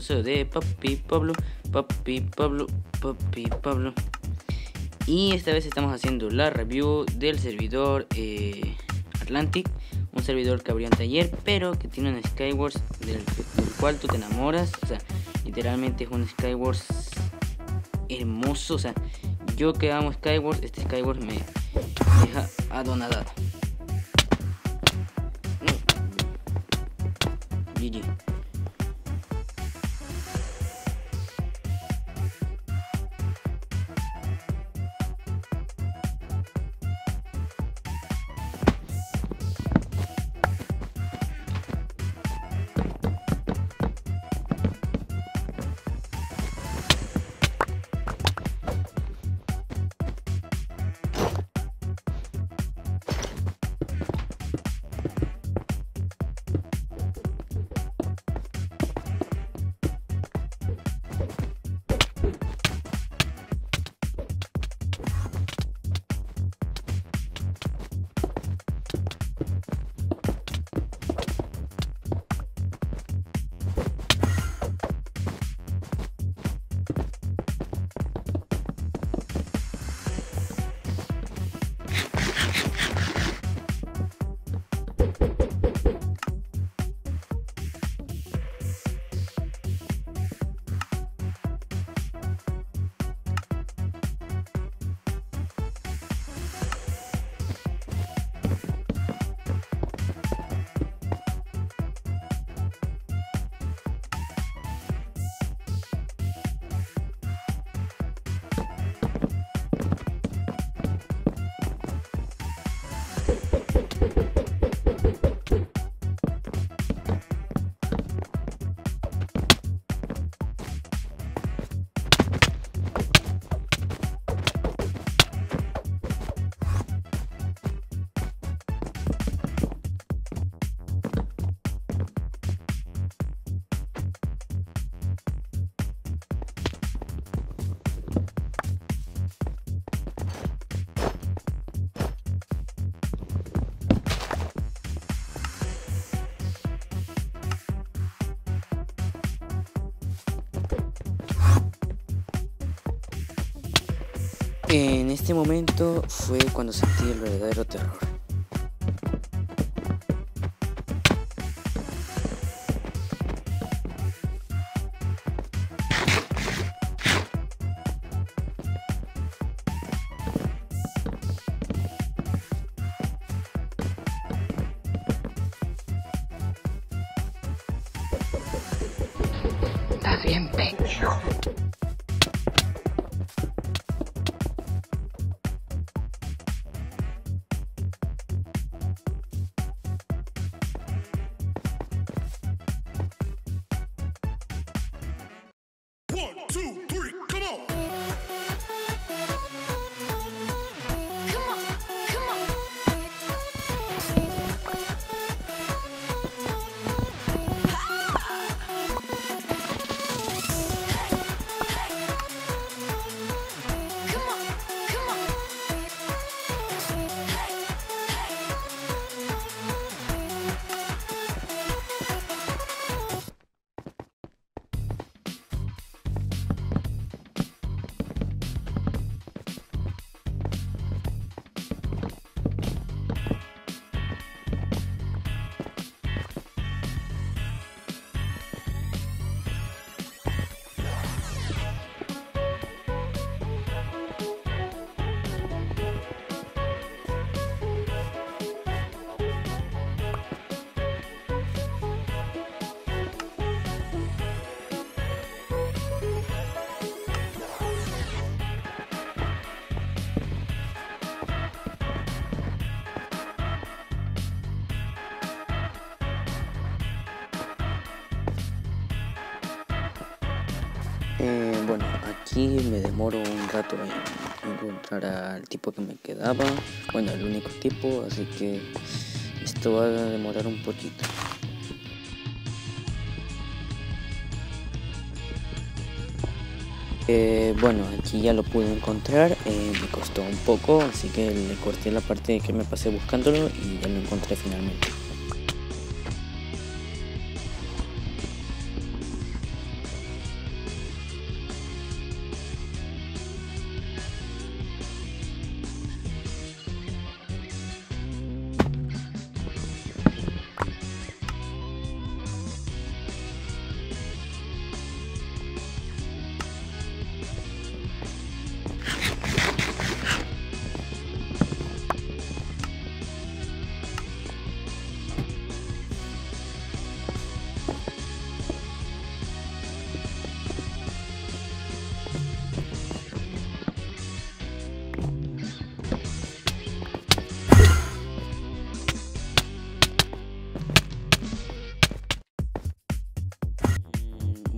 episodio de Papi Pablo. Y esta vez estamos haciendo la review del servidor Atlantic, un servidor que abrió anteayer, pero que tiene un Skywars del cual tú te enamoras. O sea, literalmente es un Skywars hermoso. O sea, yo que amo Skywars, este Skywars me deja adonadado. GG. En este momento fue cuando sentí el verdadero terror. Está bien, pendejo. Bueno, aquí me demoro un rato en encontrar al tipo que me quedaba. Bueno, el único tipo, así que esto va a demorar un poquito. Bueno, aquí ya lo pude encontrar, me costó un poco, así que le corté la parte que me pasé buscándolo y ya lo encontré finalmente.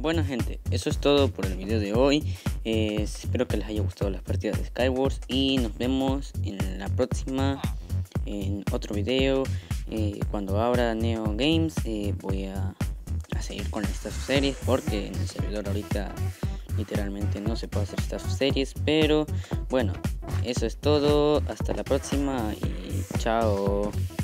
Bueno gente, eso es todo por el video de hoy. Espero que les haya gustado las partidas de Skywars y nos vemos en la próxima, en otro video. Cuando abra Neo Games voy a seguir con estas series, porque en el servidor ahorita literalmente no se puede hacer estas series. Pero bueno, eso es todo, hasta la próxima y chao.